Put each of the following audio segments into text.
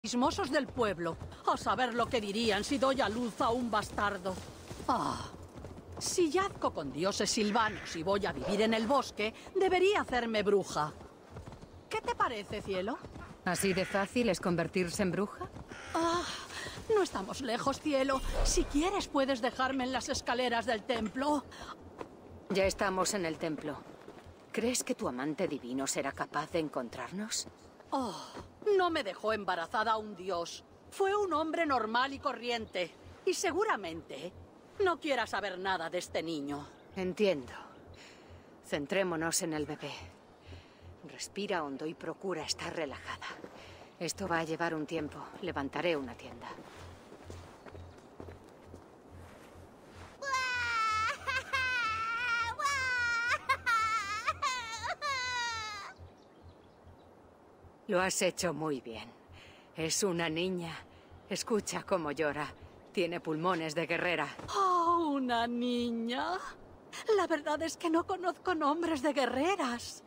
chismosos del pueblo. A saber lo que dirían si doy a luz a un bastardo. Si yazco con dioses silvanos y voy a vivir en el bosque, debería hacerme bruja. ¿Qué te parece, cielo? ¿Así de fácil es convertirse en bruja? No estamos lejos, cielo. Si quieres, puedes dejarme en las escaleras del templo. Ya estamos en el templo. ¿Crees que tu amante divino será capaz de encontrarnos? No me dejó embarazada un dios. Fue un hombre normal y corriente. Y seguramente no quiera saber nada de este niño. Entiendo. Centrémonos en el bebé. Respira hondo y procura estar relajada. Esto va a llevar un tiempo. Levantaré una tienda. Lo has hecho muy bien. Es una niña. Escucha cómo llora. Tiene pulmones de guerrera. ¿Una niña? La verdad es que no conozco nombres de guerreras.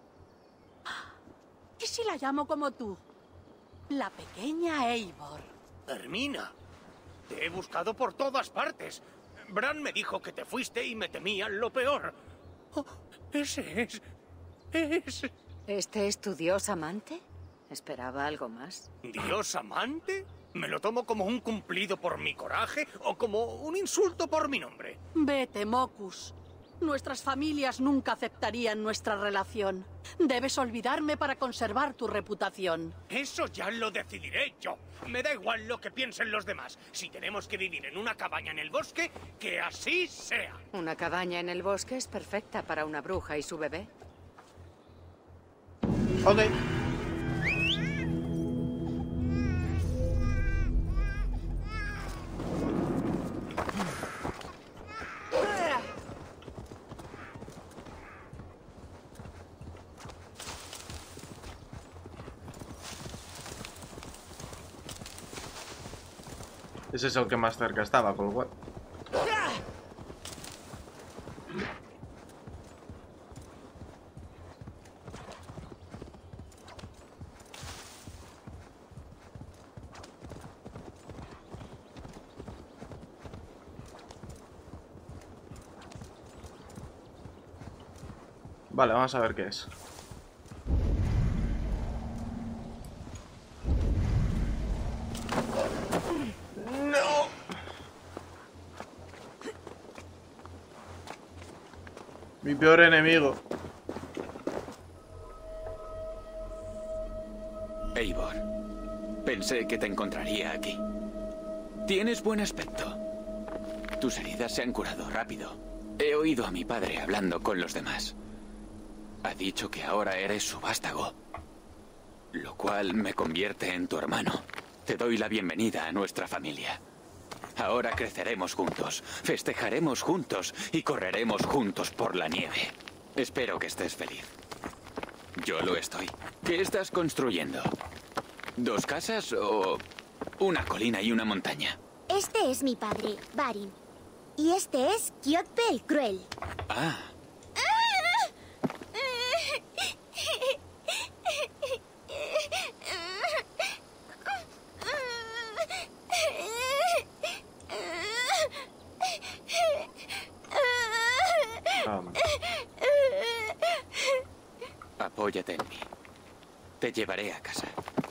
¿Y si la llamo como tú? La pequeña Eivor. Hermina, te he buscado por todas partes. Bran me dijo que te fuiste y me temían lo peor. Ese es... ¿Este es tu dios amante? ¿Esperaba algo más? ¿Dios amante? ¿Me lo tomo como un cumplido por mi coraje o como un insulto por mi nombre? Vete, Mocus. Nuestras familias nunca aceptarían nuestra relación. Debes olvidarme para conservar tu reputación. Eso ya lo decidiré yo. Me da igual lo que piensen los demás. Si tenemos que vivir en una cabaña en el bosque, que así sea. Una cabaña en el bosque es perfecta para una bruja y su bebé. Ok. Ese es el que más cerca estaba, con lo cual. Vale, vamos a ver qué es. ¡No! Mi peor enemigo. Eivor, pensé que te encontraría aquí. Tienes buen aspecto. Tus heridas se han curado rápido. He oído a mi padre hablando con los demás. Ha dicho que ahora eres su vástago, lo cual me convierte en tu hermano. Te doy la bienvenida a nuestra familia. Ahora creceremos juntos, festejaremos juntos y correremos juntos por la nieve. Espero que estés feliz. Yo lo estoy. ¿Qué estás construyendo? ¿2 casas o una colina y una montaña? Este es mi padre, Varin. Y este es Kjotve el Cruel. Ah. Apóyate en mí. Te llevaré a casa.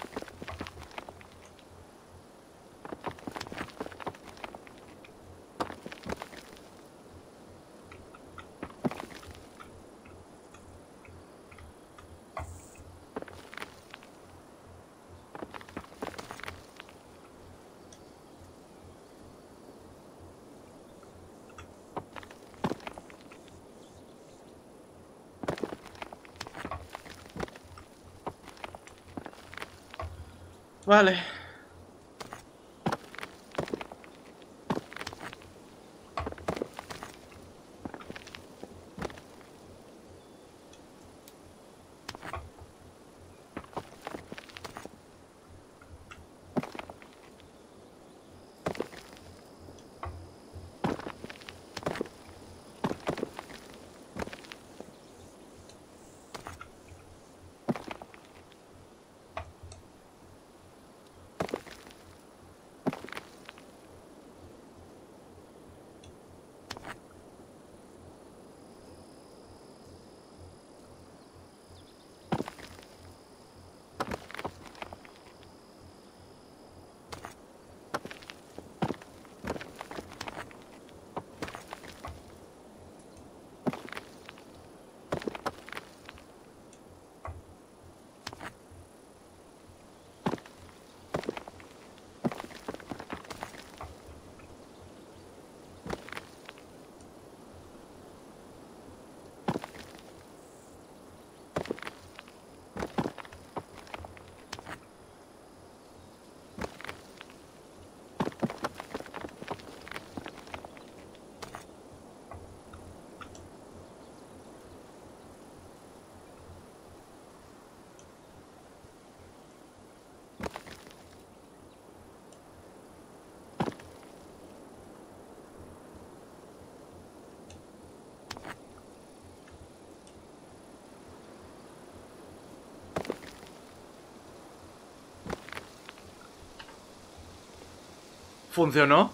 Vale. ¿Funcionó?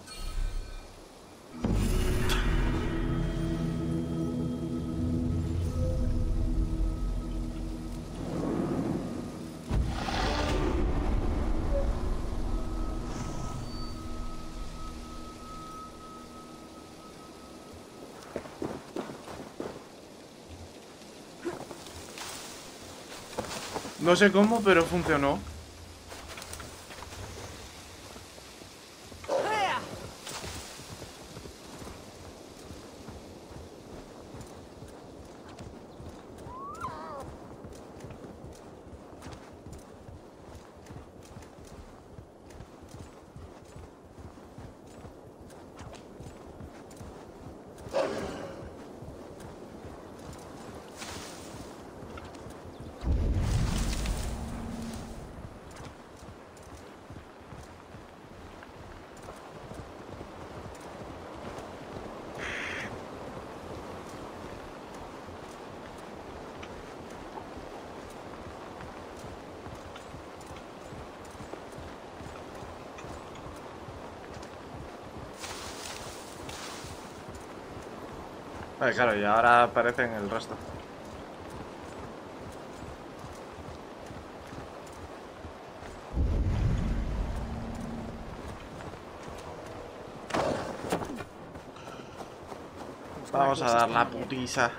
No sé cómo, pero funcionó. Vale, claro, y ahora aparecen el resto. Vamos a dar la putiza.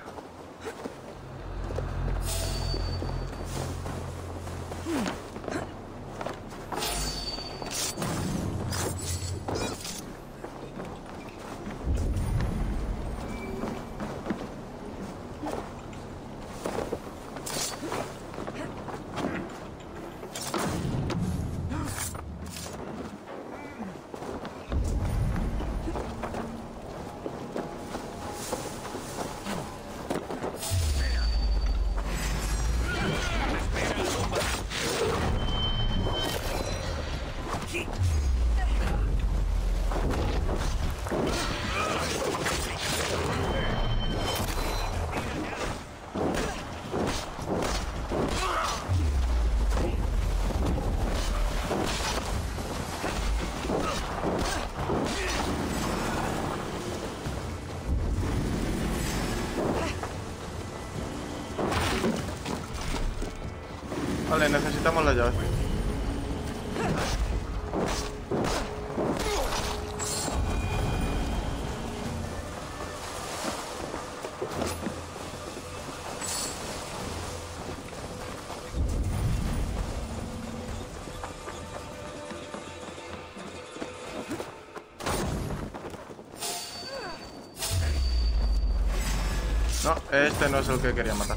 Vale, necesitamos la llave. No, este no es el que quería matar.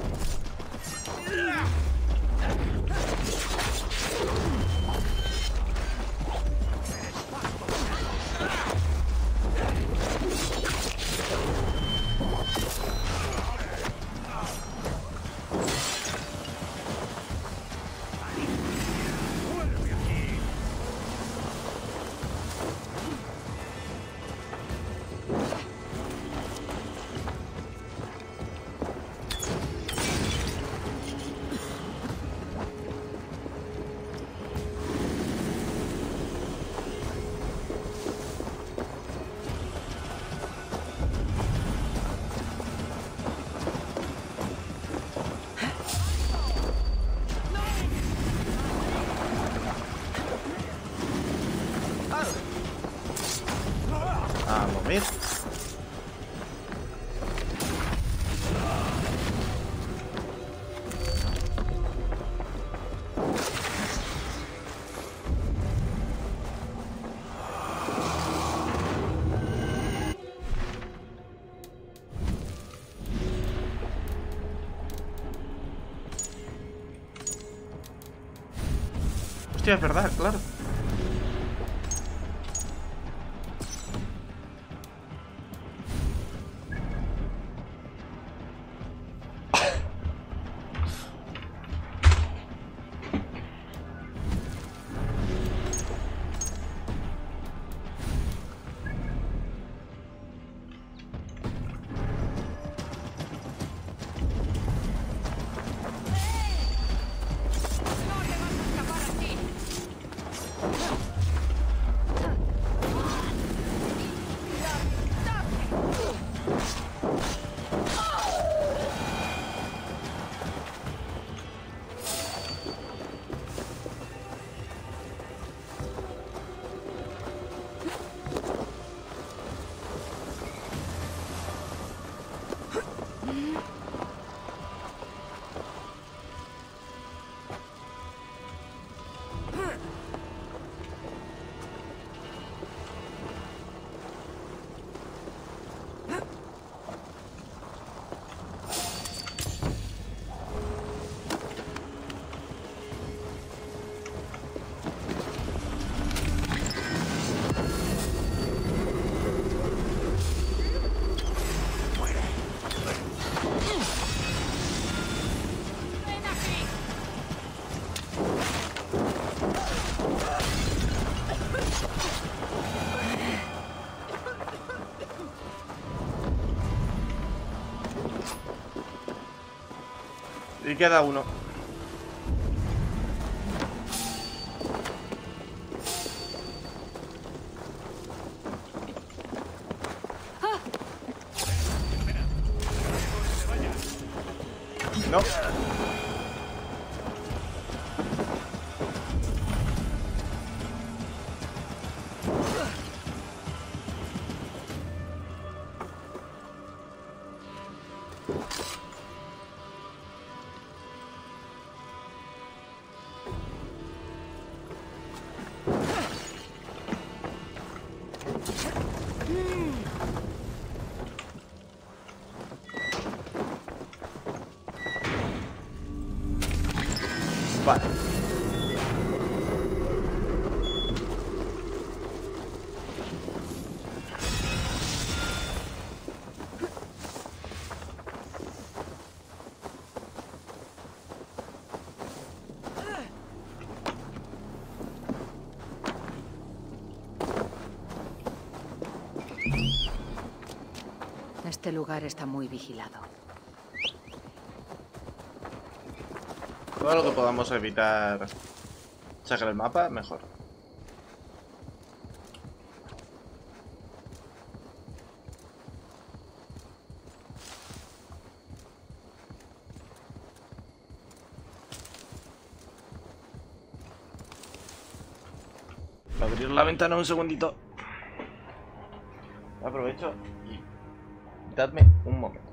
A mover. Hostia, es verdad, claro. Aquí queda uno. No. Vale. Este lugar está muy vigilado. Todo lo que podamos evitar sacar el mapa, mejor. Voy a abrir la ventana un segundito. Aprovecho y dadme un momento.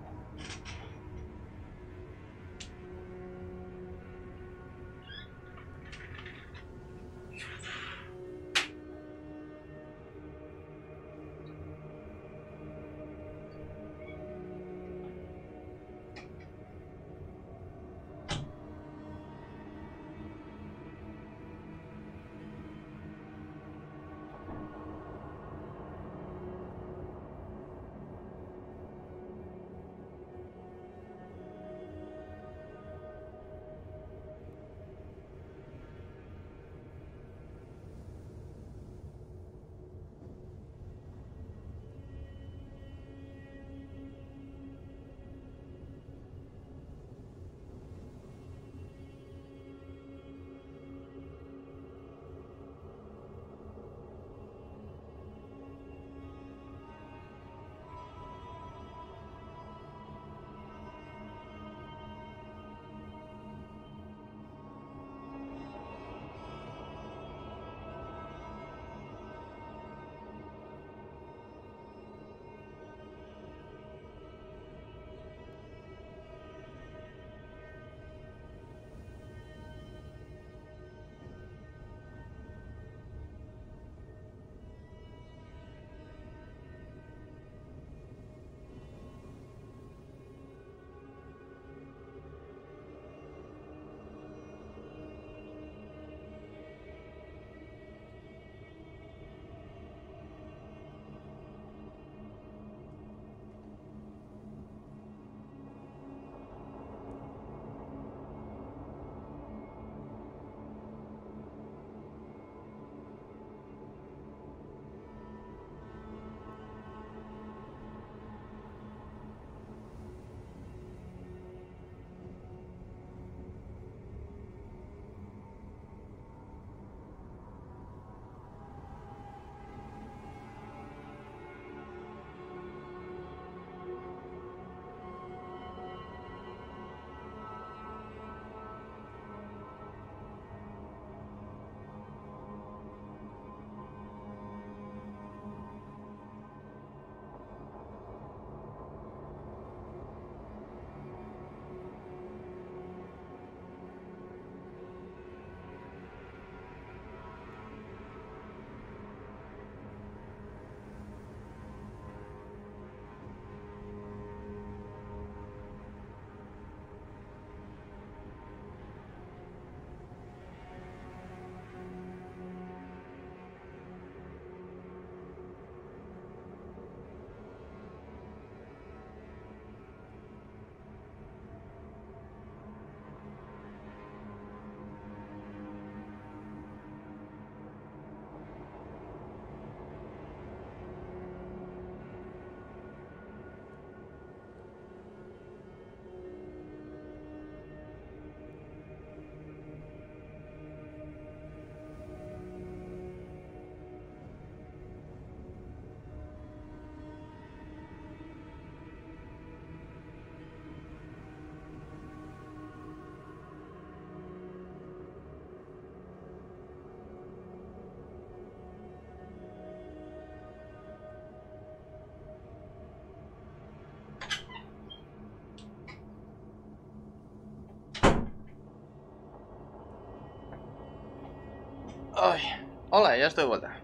Ay, hola, ya estoy de vuelta.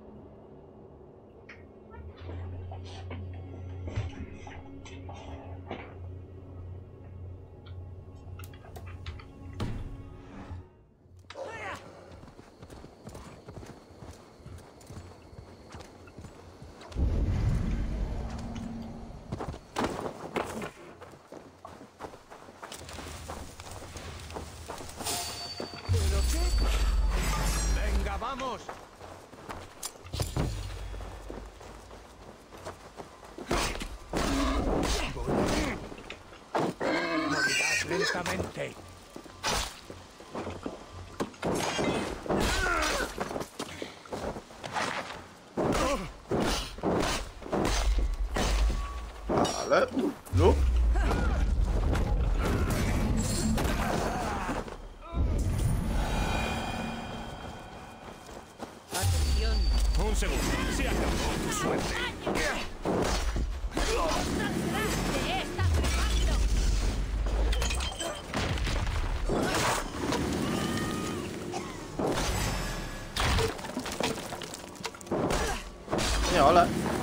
¡Venga, vamos! Morirás lentamente. Vale. No. Un segundo. Se acabó tu suerte. Mira, hola.